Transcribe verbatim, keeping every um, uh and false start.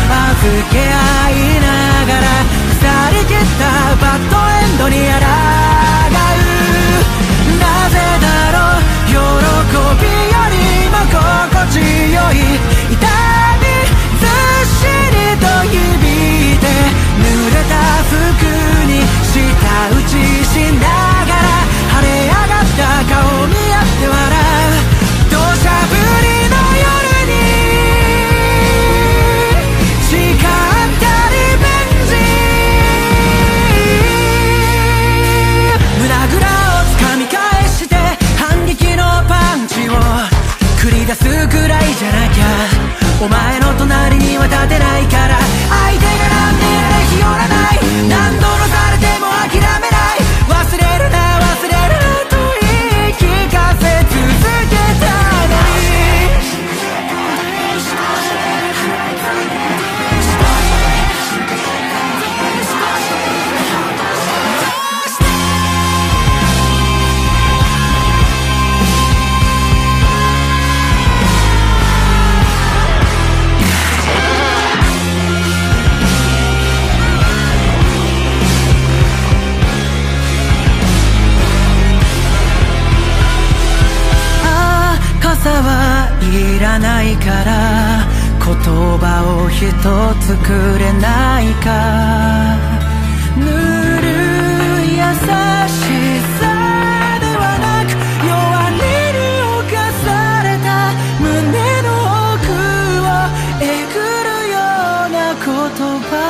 預け合いながら腐りきったバッドエンドに抗う。なぜだろう、喜びよりも心地よい痛みずっしりと響いて、濡れた服に舌打ちしながら晴れ上がった顔見合って笑う。土砂降りの夜に誓ったリベンジ、胸ぐらをつかみ返して反撃のパンチを繰り出すくらいじゃなきゃお前の隣には立てないから。相手が何年で日和らない、何度のされても諦めない、忘れるな忘れるなと言い聞かせ続けたのに。傘はいらないから言葉を一つくれないか。ぬるい優しさではなく弱音に侵された胸の奥をえぐるような言葉